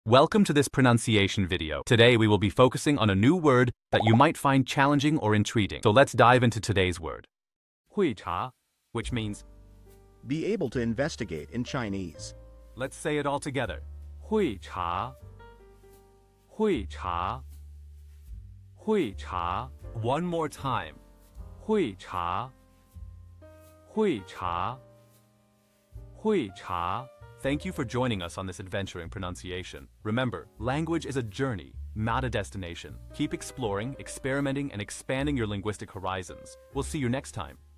Welcome to this pronunciation video. Today we will be focusing on a new word that you might find challenging or intriguing. So let's dive into today's word. 会查, which means be able to investigate in Chinese. Let's say it all together. 会查会查会查 One more time. 会查会查会查 Thank you for joining us on this adventure in pronunciation. Remember, language is a journey, not a destination. Keep exploring, experimenting, and expanding your linguistic horizons. We'll see you next time.